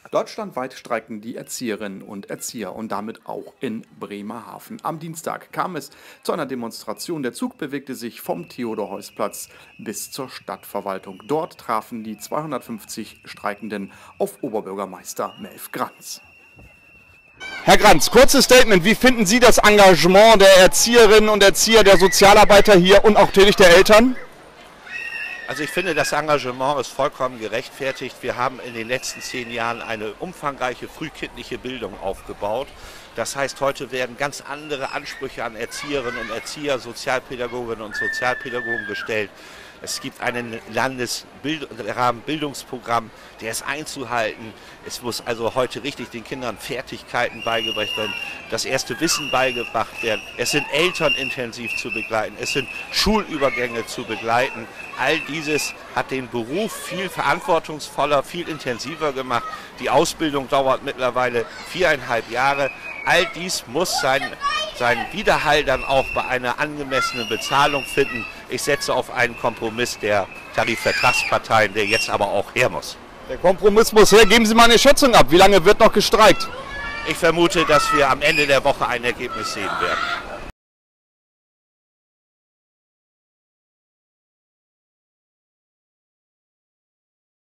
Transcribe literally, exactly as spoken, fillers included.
Deutschlandweit streiken die Erzieherinnen und Erzieher und damit auch in Bremerhaven. Am Dienstag kam es zu einer Demonstration. Der Zug bewegte sich vom Theodor-Heuss-Platz bis zur Stadtverwaltung. Dort trafen die zweihundertfünfzig Streikenden auf Oberbürgermeister Melf Granz. Herr Granz, kurzes Statement. Wie finden Sie das Engagement der Erzieherinnen und Erzieher, der Sozialarbeiter hier und auch natürlich der Eltern? Also ich finde, das Engagement ist vollkommen gerechtfertigt. Wir haben in den letzten zehn Jahren eine umfangreiche frühkindliche Bildung aufgebaut. Das heißt, heute werden ganz andere Ansprüche an Erzieherinnen und Erzieher, Sozialpädagoginnen und Sozialpädagogen gestellt. Es gibt ein Landesbildungsprogramm, der ist einzuhalten. Es muss also heute richtig den Kindern Fertigkeiten beigebracht werden, das erste Wissen beigebracht werden. Es sind Eltern intensiv zu begleiten, es sind Schulübergänge zu begleiten. All dieses hat den Beruf viel verantwortungsvoller, viel intensiver gemacht. Die Ausbildung dauert mittlerweile viereinhalb Jahre. All dies muss seinen, seinen Widerhall dann auch bei einer angemessenen Bezahlung finden. Ich setze auf einen Kompromiss der Tarifvertragsparteien, der jetzt aber auch her muss. Der Kompromiss muss her. Geben Sie mal eine Schätzung ab. Wie lange wird noch gestreikt? Ich vermute, dass wir am Ende der Woche ein Ergebnis sehen werden.